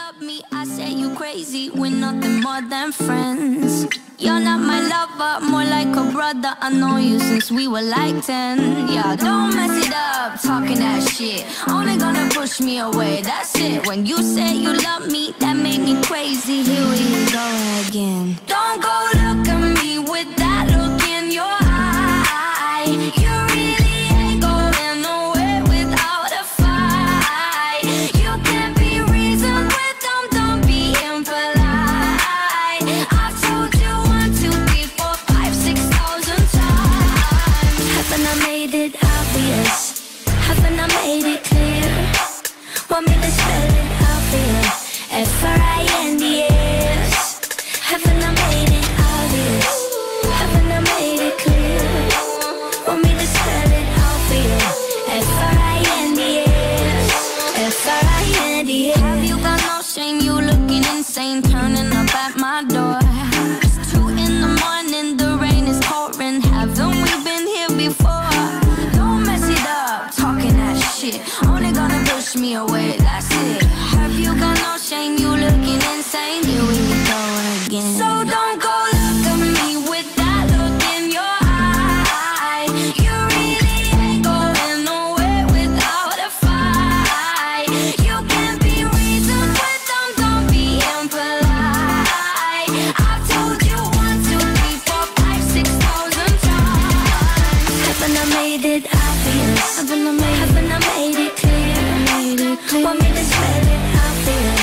love me, I say you crazy. We're nothing more than friends. You're not my lover, more like a brother. I know you since we were like 10. Yeah, don't mess it up, talking that shit. Only gonna push me away, that's it. When you say you love me, that made me crazy. Here we go again. Don't go look at me with that look in your eye. You really ain't going nowhere without a fight. You can't be reasoned with them, don't be impolite. I've told you 1, 2, 3, 4, 5, 6,000 times. Haven't I made it obvious? Haven't I made it clear? Want me to spell it out for you? F-R-I-N-D-S. Haven't I made it obvious? Haven't I made it clear? Want me to spell it out for you? F-R-I-N-D-S. F-R-I-N-D-S. Have you got no shame? You looking insane, turning up at my door. It's 2 in the morning, the rain is pouring. Haven't we been here before? Don't mess it up, talking that shit. Only gonna push me away, that's it. Have you got no shame? You looking insane. Here we go again. So don't go look at me with that look in your eye. You really ain't going nowhere without a fight. You can't be reasoned with them, don't be impolite. I've told you 1, 2, 3, 4, 5, 6,000 times. Haven't I made it obvious? Haven't I made it clear? Want me to spell it out for you?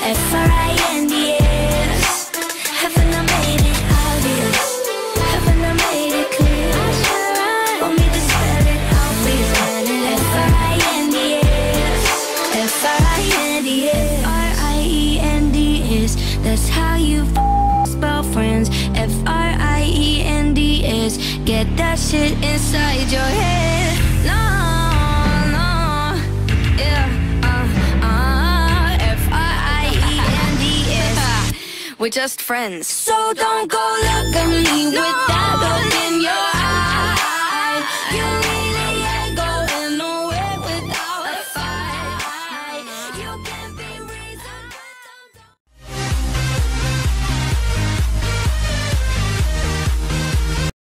F-R-I-N-D-S. Haven't I made it obvious? Haven't I made it clear? Want me to spell it out for you? F-R-I-N-D-S. F-R-I-N-D-S. F-R-I-E-N-D-S. That's how you spell friends. F-R-I-E-N-D-S. Get that shit inside your head. No, no, yeah, F-R-I-E-N-D-S. We're just friends. So don't go look at me with that look in your